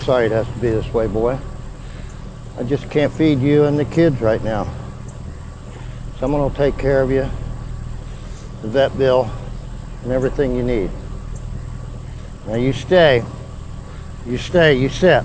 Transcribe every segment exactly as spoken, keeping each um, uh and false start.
sorry it has to be this way, boy. I just can't feed you and the kids right now. Someone will take care of you, the vet bill, and everything you need. Now you stay, you stay, you sit.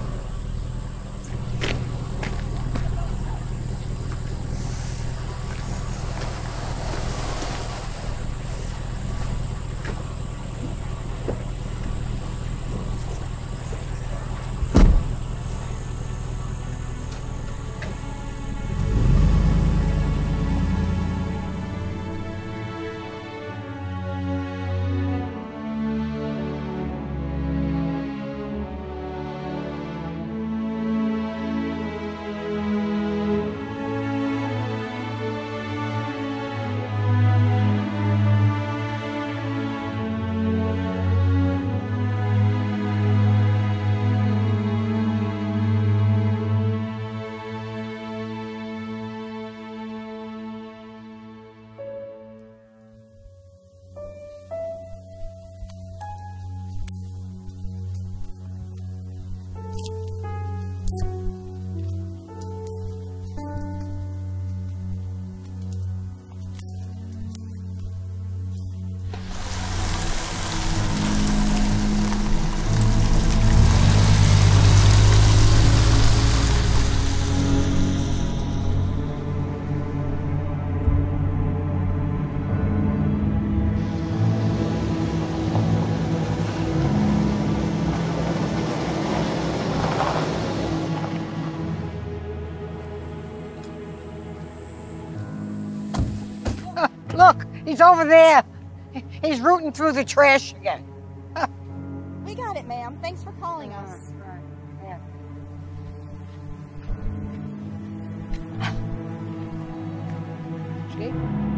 Look, he's over there. He's rooting through the trash again. We got it, ma'am. Thanks for calling us. Yeah. See?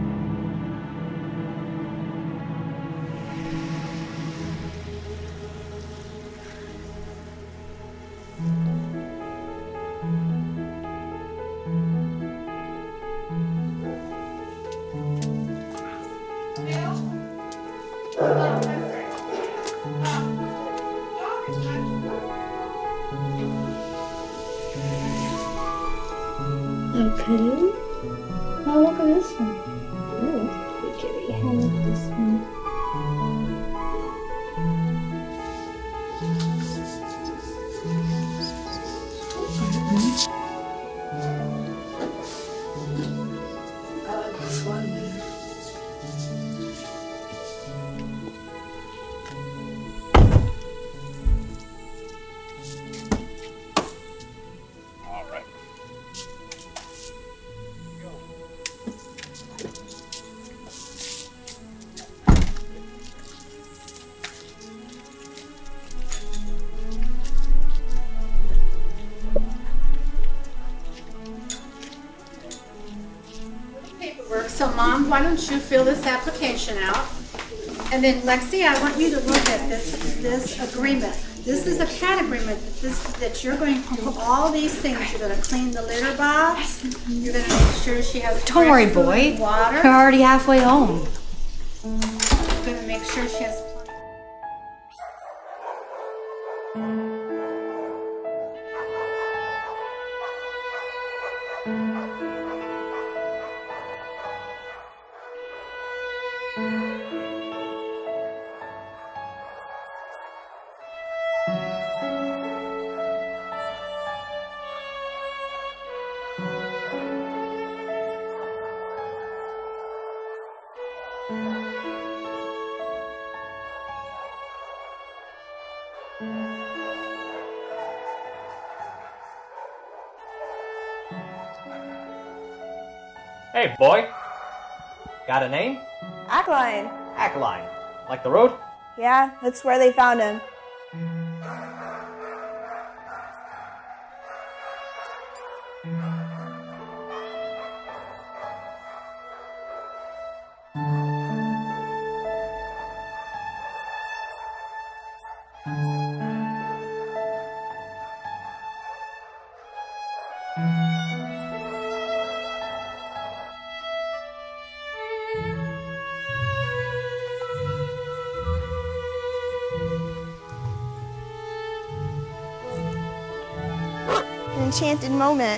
Okay. Now look at this one. Oh, kitty kitty. How about this one? I like this one. All right. Paperwork. So, Mom, why don't you fill this application out? And then, Lexi, I want you to look at this this agreement. This is a cat agreement that, this, that you're going to do all these things. You're going to clean the litter box. You're going to make sure she has Don't worry, fresh food boy. and water. We're already halfway home. You're going to make sure she has Hey, boy. Got a name? Ackline. Ackline. Like the road? Yeah, that's where they found him. enchanted moment.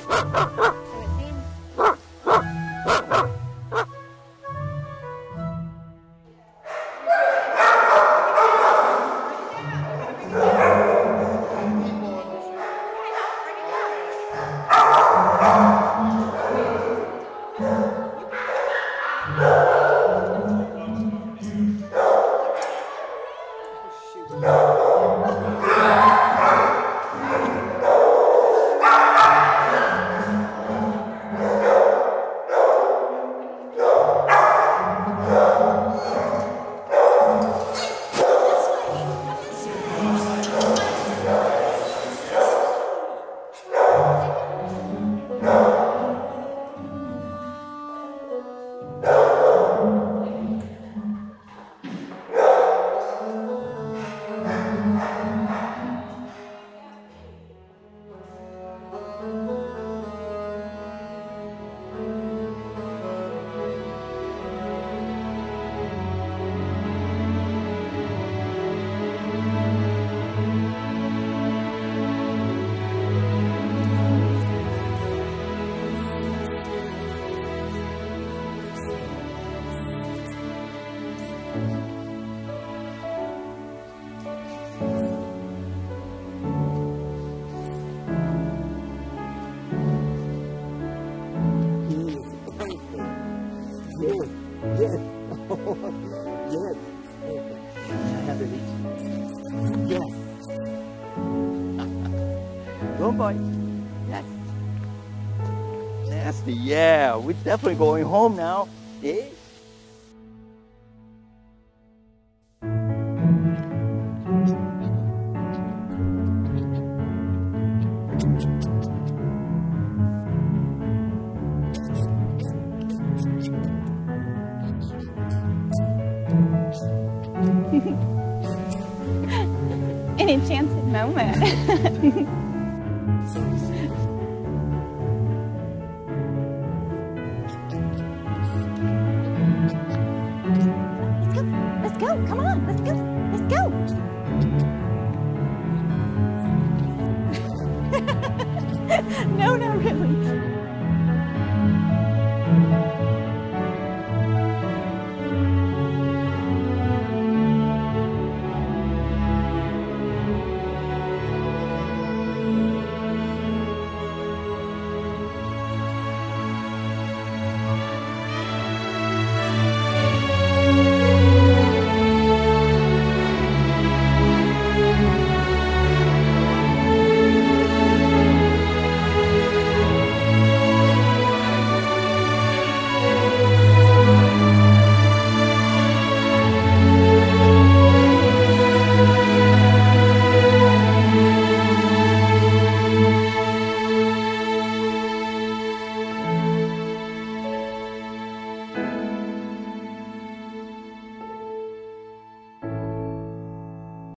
Good boy. Yes. Nasty, yeah. We're definitely going home now. Yeah. An enchanted moment.